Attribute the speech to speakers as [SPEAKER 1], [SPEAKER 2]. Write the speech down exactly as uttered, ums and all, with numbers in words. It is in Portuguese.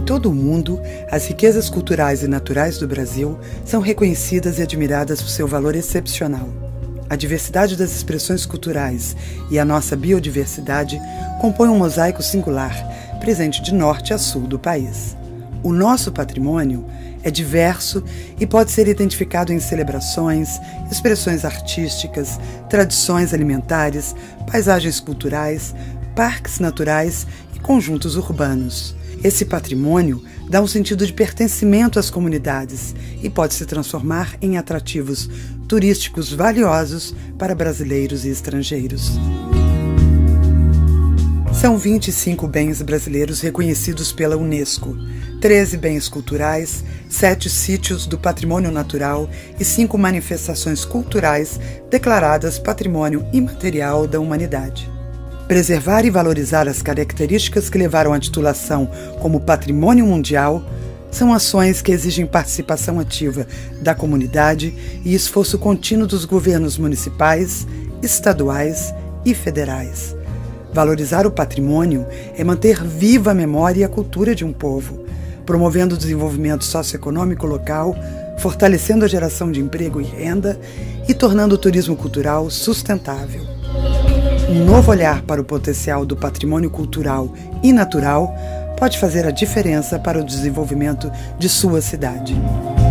[SPEAKER 1] todo o mundo, as riquezas culturais e naturais do Brasil são reconhecidas e admiradas por seu valor excepcional. A diversidade das expressões culturais e a nossa biodiversidade compõem um mosaico singular, presente de norte a sul do país. O nosso patrimônio é diverso e pode ser identificado em celebrações, expressões artísticas, tradições alimentares, paisagens culturais, parques naturais e conjuntos urbanos. Esse patrimônio dá um sentido de pertencimento às comunidades e pode se transformar em atrativos turísticos valiosos para brasileiros e estrangeiros. São vinte e cinco bens brasileiros reconhecidos pela Unesco, treze bens culturais, sete sítios do patrimônio natural e cinco manifestações culturais declaradas Patrimônio Imaterial da Humanidade. Preservar e valorizar as características que levaram à titulação como Patrimônio Mundial são ações que exigem participação ativa da comunidade e esforço contínuo dos governos municipais, estaduais e federais. Valorizar o patrimônio é manter viva a memória e a cultura de um povo, promovendo o desenvolvimento socioeconômico local, fortalecendo a geração de emprego e renda e tornando o turismo cultural sustentável. Um novo olhar para o potencial do patrimônio cultural e natural pode fazer a diferença para o desenvolvimento de sua cidade.